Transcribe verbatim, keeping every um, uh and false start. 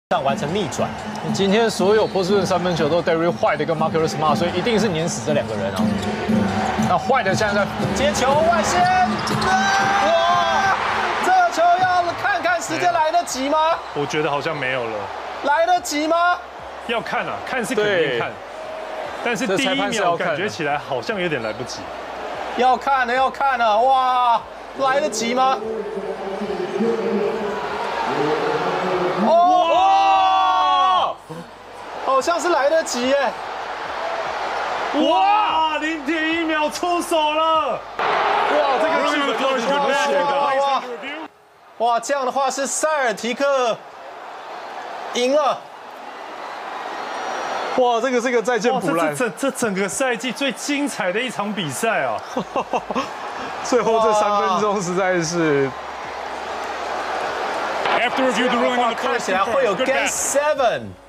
上完成逆转。 今天所有波士顿三分球都 Derrick White 跟 Marcus Smart， 所以一定是碾死这两个人啊。那 White 现在在接球外线，哇！这球要看看时间来得及吗？ 我觉得好像没有了。 来得及吗？ 要看啊，看是肯定看，但是第一秒感觉起来好像有点来不及。 要看了，要看了，哇！来得及吗？哦，好像是来得及耶！ 哇，零点一秒出手了！哇，这个基本都是很写的。 哇，这样的话是塞尔提克赢了。 哇，这个是一个再见补篮， 这这整个赛季最精彩的一场比赛啊！ 最后这三分钟实在是。 看起来会有 Game Seven。